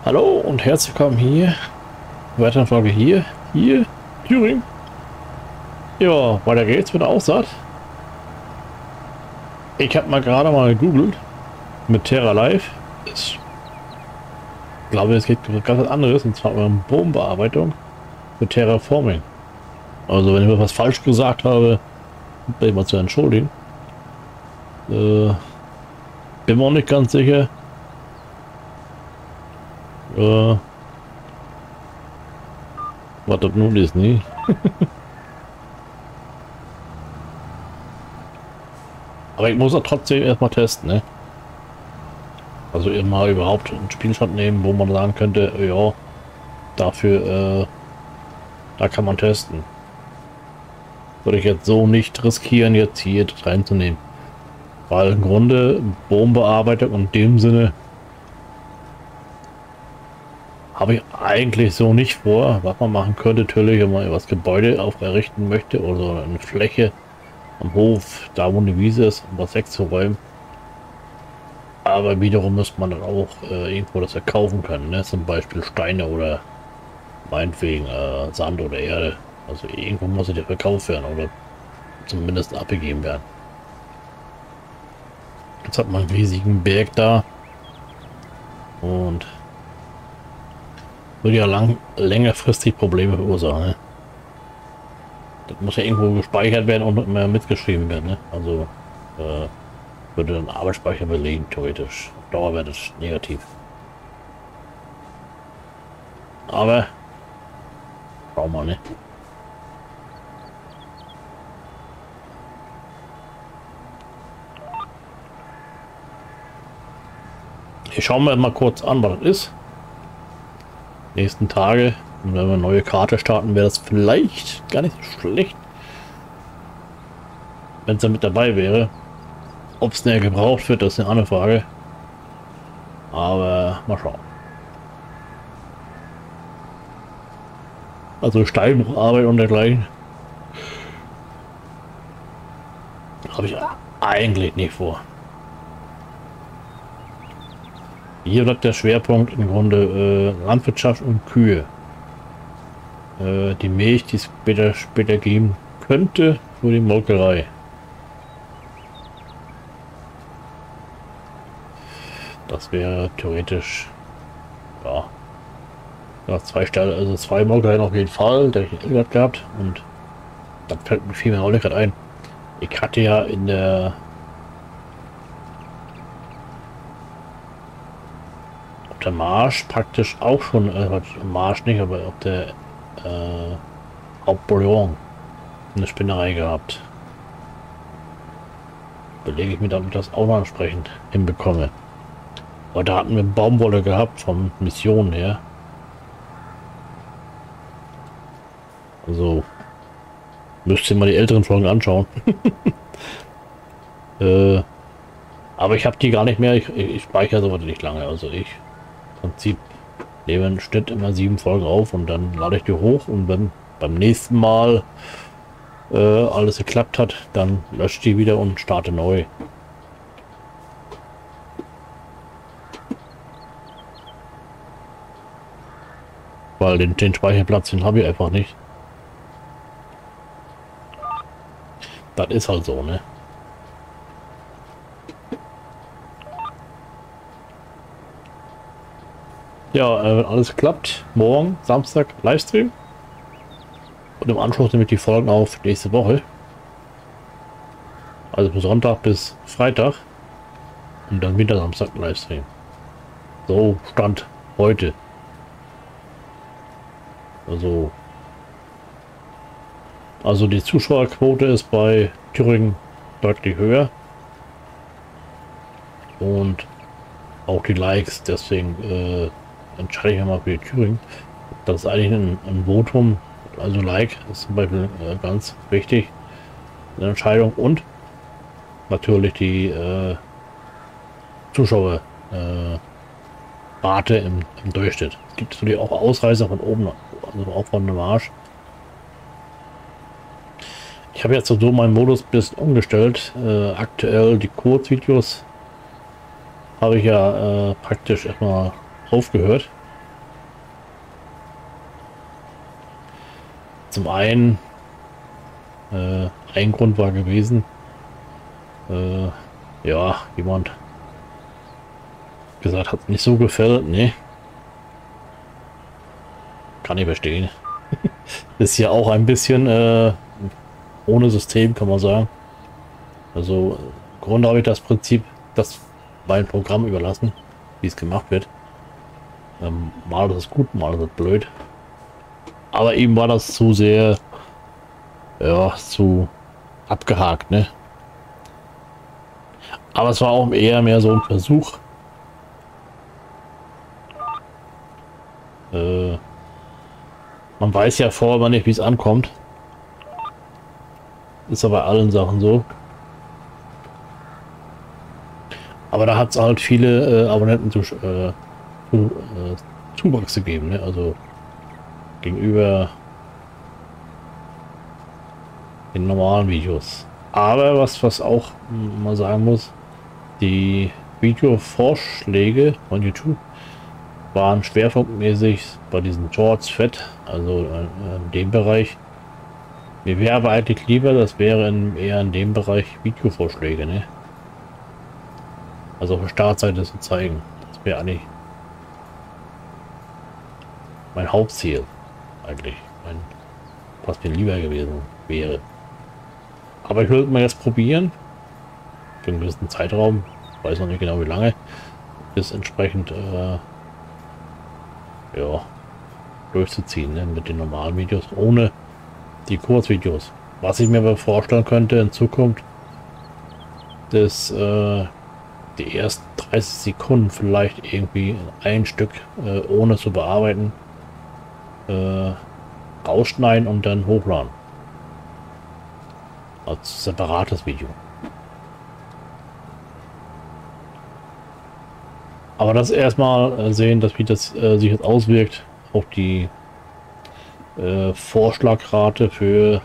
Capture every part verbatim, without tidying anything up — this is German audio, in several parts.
Hallo und herzlich willkommen hier. Weitere Folge hier. Hier, Thüringen. Ja, weiter geht's mit der Aussaat. Ich habe mal gerade mal gegoogelt mit Terra Live. Ich glaube, es geht ganz was anderes, und zwar um Bodenbearbeitung für Terraforming. Also wenn ich was falsch gesagt habe, bin ich mal zu entschuldigen. Äh, bin mir auch nicht ganz sicher. Äh, was das nun ist, nie. Aber ich muss das trotzdem erstmal testen, ne? Also immer überhaupt einen Spielstand nehmen, wo man sagen könnte, ja, dafür, äh, da kann man testen. Würde ich jetzt so nicht riskieren, jetzt hier reinzunehmen. Weil im Grunde Bodenbearbeitung in dem Sinne habe ich eigentlich so nicht vor. Was man machen könnte, natürlich, wenn man das Gebäude auch errichten möchte oder eine Fläche am Hof, da wo eine Wiese ist, um was wegzuräumen. Aber wiederum muss man dann auch äh, irgendwo das verkaufen können, ne? Zum Beispiel Steine oder meinetwegen äh, Sand oder Erde. Also irgendwo muss es ja verkauft werden oder zumindest abgegeben werden. Jetzt hat man einen riesigen Berg da und würde ja lang, längerfristig Probleme verursachen. Ne? Das muss ja irgendwo gespeichert werden und immer mitgeschrieben werden. Ne? Also äh, würde dann Arbeitsspeicher belegen, theoretisch. Auf Dauer wäre das negativ. Aber schauen wir mal, ne? Ich schaue mir mal kurz an, was das ist. Nächsten Tage, und wenn wir eine neue Karte starten, wäre das vielleicht gar nicht so schlecht, wenn es da mit dabei wäre. Ob es näher gebraucht wird, das ist eine andere Frage. Aber mal schauen. Also Steinbrucharbeit und dergleichen habe ich eigentlich nicht vor. Hier bleibt der Schwerpunkt im Grunde äh, Landwirtschaft und Kühe. Äh, die Milch, die es später, später geben könnte, für die Molkerei. Das wäre theoretisch, ja, ja zwei Stellen, also zwei Molkereien auf jeden Fall, der ich gerade gehabt. Und dann fällt mir viel mehr auch nicht gerade ein. Ich hatte ja in der der Marsch praktisch auch schon, äh, Marsch nicht, aber auf der äh, Hauptbouillon eine Spinnerei gehabt. Belege ich mir, damit das auch noch entsprechend hinbekomme. Aber da hatten wir Baumwolle gehabt von Missionen her. Also müsst ihr mal die älteren Folgen anschauen. äh, aber ich habe die gar nicht mehr. Ich, ich, ich speichere sowas nicht lange. Also ich Prinzip nehme einen Schnitt immer sieben Folgen auf und dann lade ich die hoch, und wenn beim nächsten Mal äh, alles geklappt hat, dann lösche die wieder und starte neu. Weil den, den Speicherplatz, den habe ich einfach nicht. Das ist halt so, ne? Ja, äh, wenn alles klappt, morgen, Samstag, Livestream. Und im Anschluss nehme ich die Folgen auf nächste Woche. Also von Sonntag bis Freitag. Und dann wieder Samstag Livestream. So Stand heute. Also, also die Zuschauerquote ist bei Thüringen deutlich höher. Und auch die Likes, deswegen äh, entscheide ich mal für die Thüringen. Das ist eigentlich ein, ein Votum, also Like ist zum Beispiel äh, ganz wichtig, eine Entscheidung, und natürlich die äh, Zuschauer äh, Rate im, im Durchschnitt. Es gibt natürlich auch Ausreißer von oben, also auch von der Marsch. Ich habe jetzt so meinen Modus ein bisschen umgestellt. Äh, aktuell die Kurzvideos habe ich ja äh, praktisch erstmal aufgehört. Zum einen, äh, ein Grund war gewesen, äh, ja, jemand gesagt hat, nicht so gefällt, ne? Kann ich verstehen. Ist ja auch ein bisschen äh, ohne System, kann man sagen. Also im Grunde habe ich das Prinzip, das mein Programm überlassen, wie es gemacht wird. Ähm, mal ist es gut, mal ist es blöd. Aber eben war das zu sehr, ja, zu abgehakt, ne? Aber es war auch eher mehr so ein Versuch. Äh, man weiß ja vorher immer nicht, wie es ankommt. Ist aber bei allen Sachen so. Aber da hat es halt viele äh, Abonnenten zu, äh, zu, äh, Zuwachs gegeben, ne? Also gegenüber den normalen Videos. Aber was, was auch mal sagen muss, die Videovorschläge von YouTube waren schwerpunktmäßig bei diesen Shorts fett, also in dem Bereich. Mir wäre aber eigentlich lieber, das wäre in, eher in dem Bereich Videovorschläge, ne? Also auf der Startseite zu zeigen. Das wäre eigentlich mein Hauptziel, eigentlich. Mein, was mir lieber gewesen wäre. Aber ich würde mal jetzt probieren, für einen gewissen Zeitraum, weiß noch nicht genau wie lange, ist entsprechend äh, ja, durchzuziehen, ne, mit den normalen Videos, ohne die Kurzvideos. Was ich mir aber vorstellen könnte in Zukunft, ist äh, die ersten dreißig Sekunden vielleicht irgendwie ein Stück äh, ohne zu bearbeiten äh, rausschneiden und dann hochladen. Als separates Video. Aber das erstmal äh, sehen, dass wie das äh, sich jetzt auswirkt auf die äh, Vorschlagrate für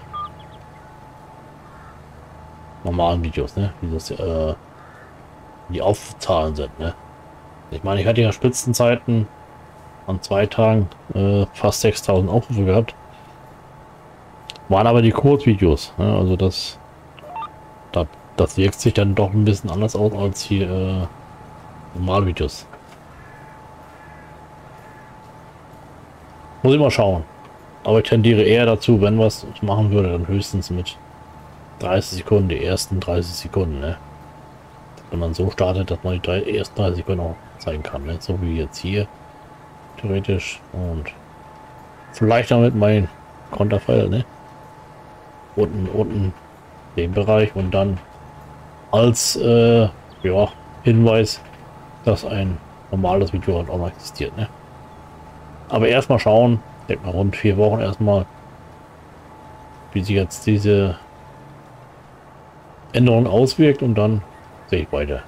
normalen Videos, ne? Wie das äh, die Aufzahlen sind, ne? Ich meine, ich hatte ja Spitzenzeiten an zwei Tagen äh, fast sechstausend Aufrufe gehabt. Waren aber die Kurzvideos, ne? Also das, das das wirkt sich dann doch ein bisschen anders aus als die äh, Normalvideos. Muss ich mal schauen. Aber ich tendiere eher dazu, wenn was machen würde, dann höchstens mit dreißig Sekunden, die ersten dreißig Sekunden, ne? Wenn man so startet, dass man die drei, ersten dreißig Sekunden auch zeigen kann, ne? So wie jetzt hier, theoretisch. Und vielleicht damit mein Konterfall, ne? Unten, unten den Bereich und dann als äh, ja, Hinweis, dass ein normales Video halt auch noch existiert, ne? Aber erstmal schauen, denke mal rund vier Wochen erstmal, wie sich jetzt diese Änderung auswirkt und dann sehe ich weiter.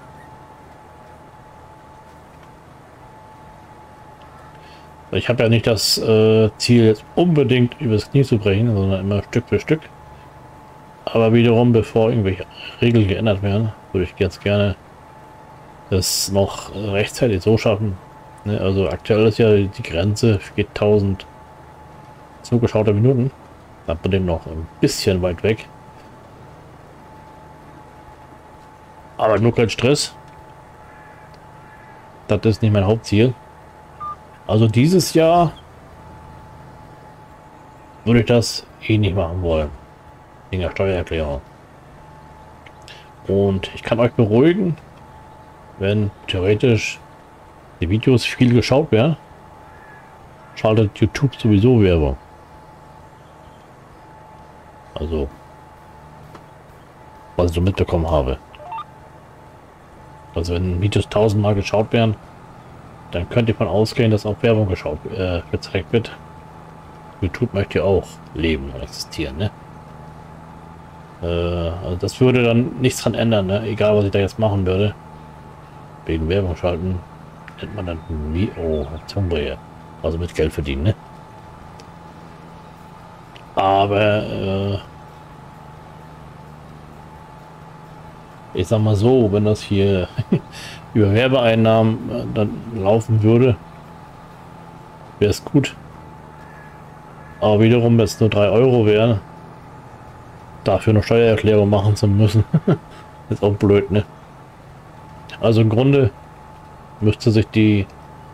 Ich habe ja nicht das äh, Ziel, jetzt unbedingt übers Knie zu brechen, sondern immer Stück für Stück. Aber wiederum, bevor irgendwelche Regeln geändert werden, würde ich ganz gerne das noch rechtzeitig so schaffen. Ne? Also aktuell ist ja die Grenze viertausend zugeschaute Minuten. Da bin ich noch ein bisschen weit weg. Aber nur kein Stress. Das ist nicht mein Hauptziel. Also dieses Jahr würde ich das eh nicht machen wollen. Wegen der Steuererklärung. Und ich kann euch beruhigen, wenn theoretisch die Videos viel geschaut werden, schaltet YouTube sowieso Werbung. Also, was ich so mitbekommen habe. Also wenn Videos tausendmal geschaut werden, dann könnt ihr von ausgehen, dass auch Werbung geschaut, äh, gezeigt wird. YouTube möchte ja auch leben und existieren, ne? Äh, also das würde dann nichts dran ändern, ne? Egal was ich da jetzt machen würde. Wegen Werbung schalten, nennt man dann wie oh, Zungendreher. Also mit Geld verdienen, ne? Aber äh, ich sag mal so, wenn das hier über Werbeeinnahmen äh, dann laufen würde, wäre es gut. Aber wiederum, wenn es nur drei Euro wären, dafür eine Steuererklärung machen zu müssen, ist auch blöd, ne? Also im Grunde müsste sich die,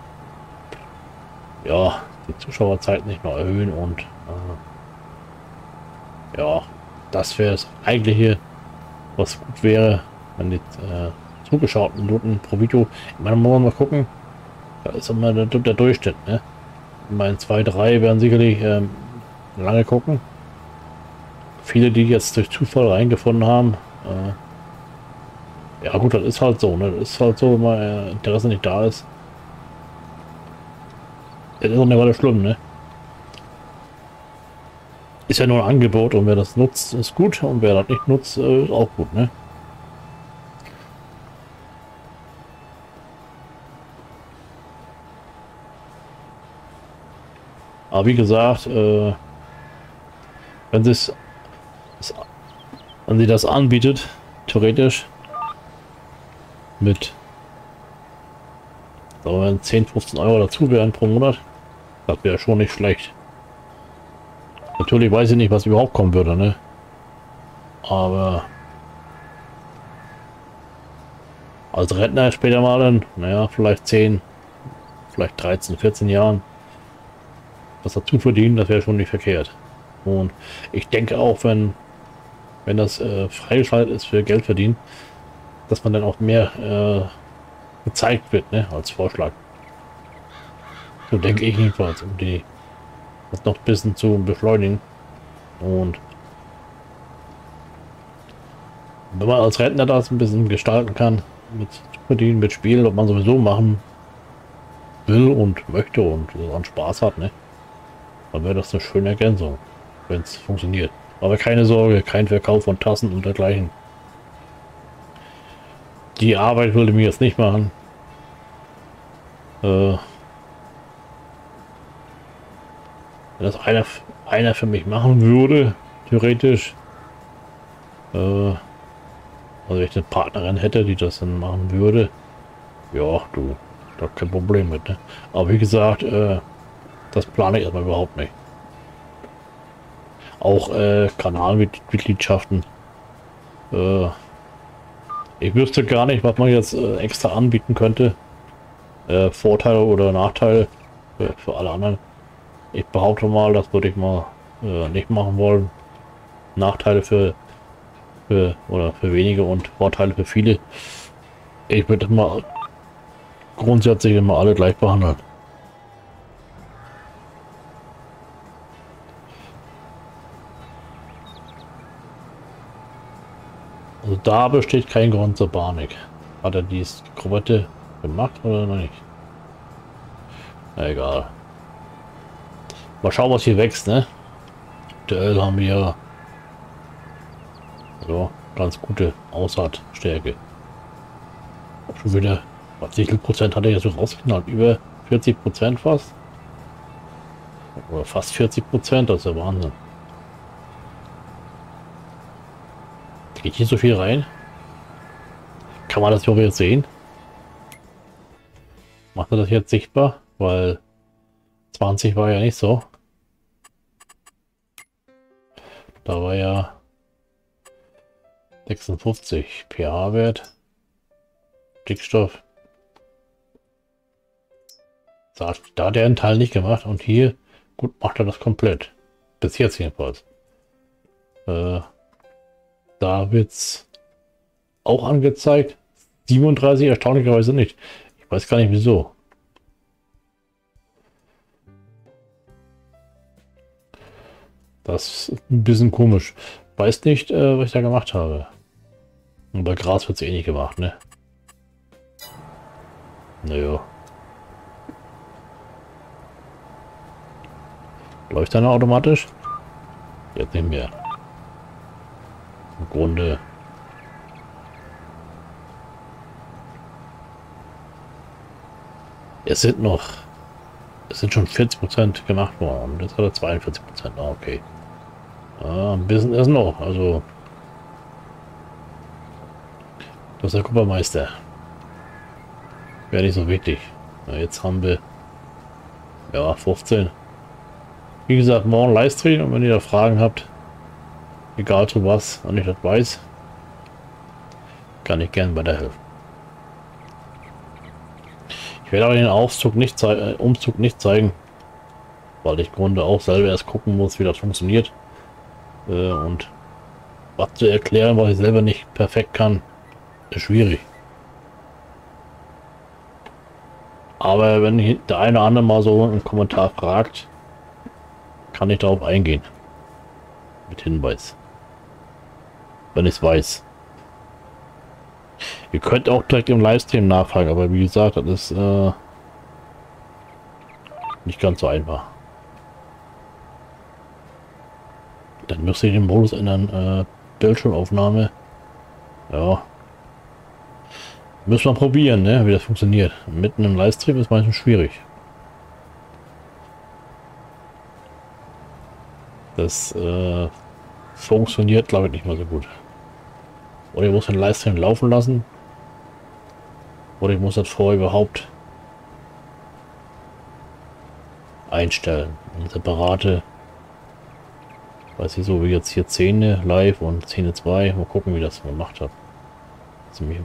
ja, die Zuschauerzeit nicht noch erhöhen und äh, ja, das wäre das eigentliche, was gut wäre, wenn die äh, zugeschauten Minuten pro Video. Ich meine, muss man mal gucken, da ist immer der, der Durchschnitt, ne? Ich meine, zwei, drei werden sicherlich ähm, lange gucken. Viele, die jetzt durch Zufall reingefunden haben, äh, ja gut, das ist halt so, ne? Das ist halt so, wenn mal äh, Interesse nicht da ist. Das ist auch nicht weiter schlimm, ne? Ist ja nur ein Angebot und wer das nutzt, ist gut und wer das nicht nutzt, äh, ist auch gut, ne? Aber wie gesagt, äh, wenn sie wenn sie das anbietet, theoretisch mit so, wenn zehn, fünfzehn Euro dazu wären pro Monat, das wäre schon nicht schlecht. Natürlich weiß ich nicht, was überhaupt kommen würde, ne? Aber als Rentner später mal dann, naja, vielleicht zehn, vielleicht dreizehn, vierzehn Jahren was dazu verdienen, das wäre schon nicht verkehrt. Und ich denke auch, wenn wenn das äh, freigeschaltet ist für Geld verdienen, dass man dann auch mehr äh, gezeigt wird, ne, als Vorschlag. So denke ich jedenfalls, um die das noch ein bisschen zu beschleunigen. Und wenn man als Rentner das ein bisschen gestalten kann, mit verdienen, mit Spielen, ob man sowieso machen will und möchte und daran Spaß hat, ne, dann wäre das eine schöne Ergänzung, wenn es funktioniert. Aber keine Sorge, kein Verkauf von Tassen und dergleichen. Die Arbeit würde mir jetzt nicht machen. Äh, wenn das einer, einer für mich machen würde, theoretisch, äh, also wenn ich eine Partnerin hätte, die das dann machen würde, ja, du, da kein Problem mit, ne? Aber wie gesagt, äh, das plane ich erstmal überhaupt nicht. Auch äh, Kanalmitgliedschaften. Äh, ich wüsste gar nicht, was man jetzt äh, extra anbieten könnte. Äh, Vorteile oder Nachteile für, für alle anderen. Ich behaupte mal, das würde ich mal äh, nicht machen wollen. Nachteile für, für oder für wenige und Vorteile für viele. Ich würde mal grundsätzlich immer alle gleich behandeln. Also da besteht kein Grund zur Panik. Hat er die Skrubette gemacht oder noch nicht? Na egal. Mal schauen, was hier wächst, ne? Aktuell haben wir so ganz gute Aussaatstärke. Schon wieder, was wie viel Prozent hat er jetzt so rausgeknallt? Über vierzig Prozent fast? Oder fast vierzig Prozent, das ist ja Wahnsinn. Geht hier so viel rein? Kann man das hier jetzt sehen? Macht er das jetzt sichtbar? Weil zwanzig war ja nicht so. Da war ja sechsundfünfzig pH-Wert. Stickstoff. Da hat er einen Teil nicht gemacht und hier, gut, macht er das komplett. Bis jetzt jedenfalls. Äh, da wird es auch angezeigt. siebenunddreißig erstaunlicherweise nicht. Ich weiß gar nicht wieso. Das ist ein bisschen komisch. Weiß nicht, äh, was ich da gemacht habe. Und bei Gras wird es eh nicht gemacht, ne? Naja. Läuft dann automatisch? Jetzt nicht mehr. Im Grunde. Es sind noch. Es sind schon vierzig Prozent gemacht worden. Jetzt hat er zweiundvierzig Prozent. Ah, okay. Ah, ein bisschen ist noch. Also. Das ist der Kupfermeister. Wäre nicht so wichtig. Ja, jetzt haben wir. Ja, fünfzehn. Wie gesagt, morgen Livestream und wenn ihr da Fragen habt, egal zu was und ich das weiß, kann ich gerne weiterhelfen. Ich werde aber den Aufzug nicht äh, Umzug nicht zeigen, weil ich im Grunde auch selber erst gucken muss, wie das funktioniert. Äh, und was zu erklären, was ich selber nicht perfekt kann, ist schwierig. Aber wenn der eine oder andere mal so einen Kommentar fragt, kann ich darauf eingehen. Mit Hinweis. Wenn ich es weiß. Ihr könnt auch direkt im Livestream nachfragen, aber wie gesagt, das ist äh, nicht ganz so einfach. Dann müsst ihr den Modus ändern. Äh, Bildschirmaufnahme. Ja. Müssen wir probieren, ne, wie das funktioniert. Mitten im Livestream ist manchmal schwierig. Das äh, funktioniert, glaube ich, nicht mal so gut. Oder ich muss den Livestream laufen lassen. Oder ich muss das vorher überhaupt einstellen. Eine separate, weiß ich so wie jetzt hier Szene live und Szene zwei. Mal gucken, wie das gemacht hat. Ziemlich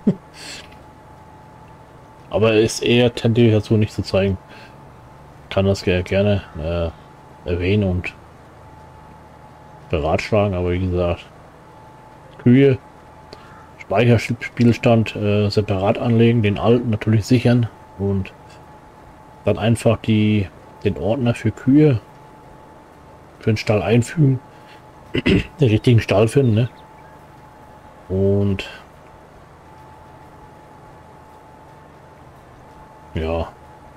aber ist eher tendiert dazu, nicht zu zeigen. Kann das gerne äh, erwähnen und beratschlagen, aber wie gesagt, Kühe, Speicherspielstand äh, separat anlegen, den alten natürlich sichern und dann einfach die den Ordner für Kühe für den Stall einfügen, den richtigen Stall finden, ne? Und ja,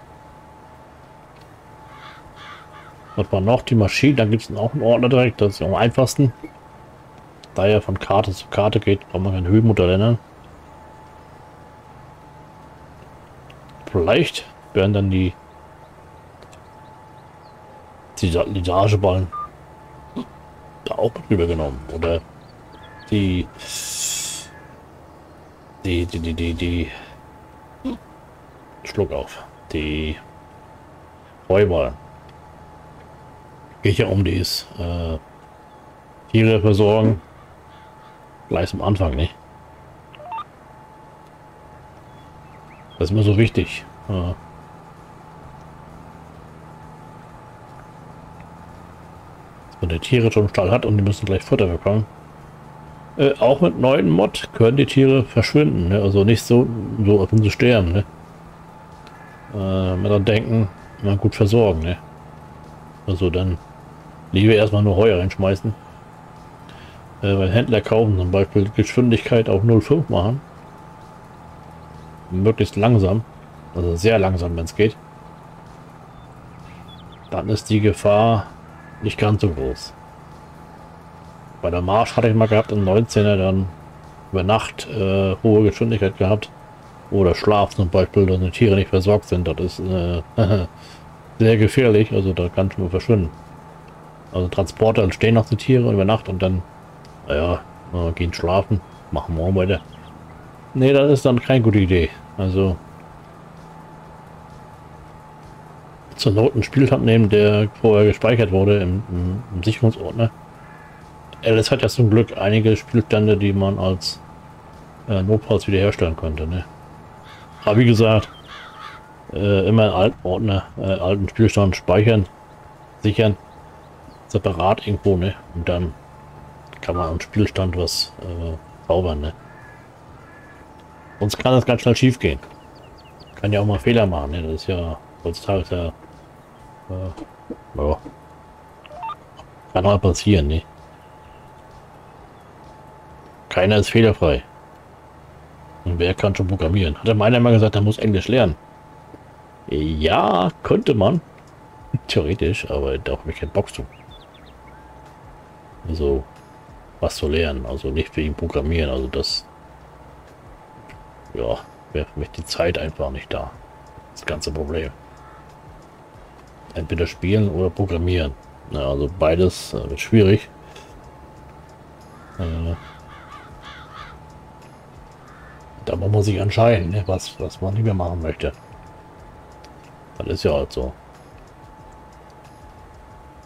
was war noch? Die Maschine, da gibt es auch einen Ordner direkt, das ist am einfachsten. Da er von Karte zu Karte geht, kann man kein Höhenmodell ändern. Vielleicht werden dann die die Litageballen da auch mit rübergenommen. Oder die die die die die, die Schluck auf. Die Heuballen. Geht ja um dies äh, Tiere versorgen. Gleich am Anfang, nicht? Das ist mir so wichtig. Ja. Dass man die Tiere schon im Stall hat und die müssen gleich Futter bekommen. Äh, auch mit neuen Mod können die Tiere verschwinden. Ne? Also nicht so, so als wenn sie sterben. Ne? Äh, wenn wir dann denken, na gut versorgen. Ne? Also dann lieber erstmal nur Heu reinschmeißen. Äh, weil Händler kaufen zum Beispiel Geschwindigkeit auf null Komma fünf machen. Möglichst langsam. Also sehr langsam, wenn es geht. Dann ist die Gefahr nicht ganz so groß. Bei der Marsch hatte ich mal gehabt, im neunzehner dann über Nacht äh, hohe Geschwindigkeit gehabt. Oder Schlaf zum Beispiel, dass die Tiere nicht versorgt sind. Das ist äh, sehr gefährlich. Also da kann es nur verschwinden. Also Transporter stehen noch die Tiere über Nacht und dann, naja, äh, gehen schlafen, machen morgen weiter. Nee, das ist dann keine gute Idee. Also zur Not einen Spielstand nehmen, der vorher gespeichert wurde im, im, im Sicherungsordner. Alice hat ja zum Glück einige Spielstände, die man als äh, notfalls wiederherstellen könnte. Ne? Aber wie gesagt, äh, immer einen alten Ordner, äh, alten Spielstand speichern, sichern, separat irgendwo, ne? Und dann kann man am Spielstand was äh, zaubern, ne? Sonst kann das ganz schnell schief gehen. Kann ja auch mal Fehler machen, ne? Das ist ja heutzutage ja, äh, ja, kann mal passieren, ne? Keiner ist fehlerfrei. Und wer kann schon programmieren? Hat der meiner mal gesagt, er muss Englisch lernen. Ja, könnte man. Theoretisch, aber da habe ich keinen Bock zu. Also, was zu lernen. Also nicht wegen Programmieren. Also das, ja, wäre für mich die Zeit einfach nicht da. Das ganze Problem. Entweder spielen oder programmieren. Ja, also beides äh, wird schwierig. Äh, da muss man sich entscheiden, ne, was, was man nicht mehr machen möchte. Das ist ja halt so.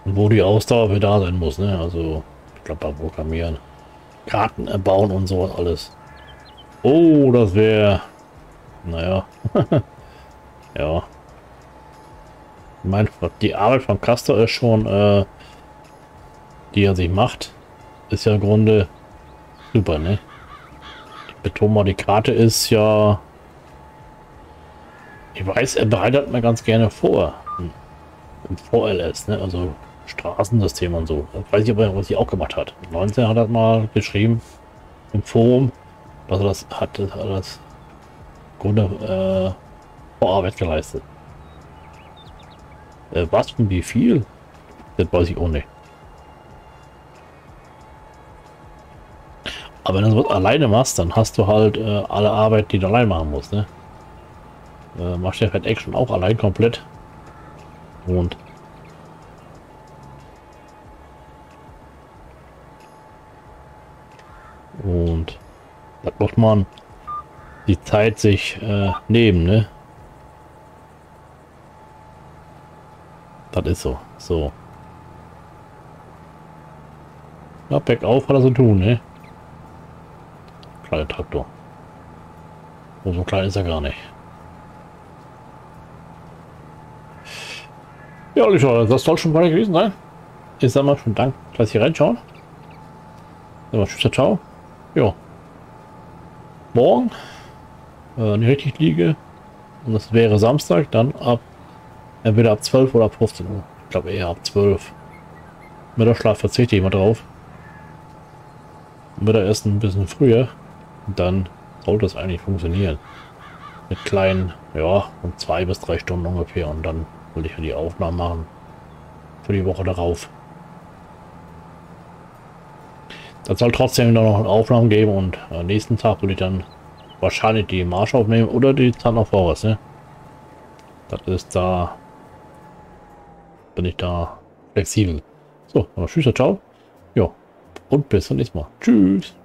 Und wo die Ausdauer für da sein muss, ne? Also, ich glaube, beim Programmieren. Karten erbauen und so alles. Oh, das wäre... Naja. Ja. Ich meine, die Arbeit von Castor ist schon, äh, die er sich macht, ist ja im Grunde super, ne? Ich betone mal, die Karte ist ja... Ich weiß, er bereitet mir ganz gerne vor. Im V L S, ne? Also Straßensystem und so. Ich weiß nicht, ob er was sie auch gemacht hat. neunzehn hat er mal geschrieben im Forum, dass er das hat, das, hat das Grunde äh, Vorarbeit geleistet. Äh, was und wie viel? Das weiß ich auch nicht. Aber wenn du das alleine machst, dann hast du halt äh, alle Arbeit, die du allein machen musst, ne? Äh, machst du ja Fat Action auch allein komplett. Und Und da muss man die Zeit sich äh, nehmen, ne? Das ist so. So. Na, bergauf hat er so tun, ne? Kleiner Traktor. Oh, so klein ist er gar nicht. Ja, Licher, das soll schon weiter gewesen sein. Ich sag mal schon Dank, dass Sie reinschauen. Sag mal tschüss, ciao. Ja. Morgen, äh, wenn ich richtig liege, und das wäre Samstag, dann ab entweder ab zwölf oder ab fünfzehn Uhr. Ich glaube eher ab zwölf. Mittagsschlaf verzichte ich mal drauf. Mittagessen ein bisschen früher. Und dann sollte es eigentlich funktionieren. Mit kleinen, ja, um zwei bis drei Stunden ungefähr. Und dann will ich ja die Aufnahmen machen. Für die Woche darauf. Das soll trotzdem noch Aufnahmen geben. Und am nächsten Tag will ich dann wahrscheinlich die Marsch aufnehmen. Oder die Zahn auf Voraus, ne? Das ist da... Bin ich da flexibel. So, tschüss, ciao. Ja, und bis zum nächsten Mal. Tschüss.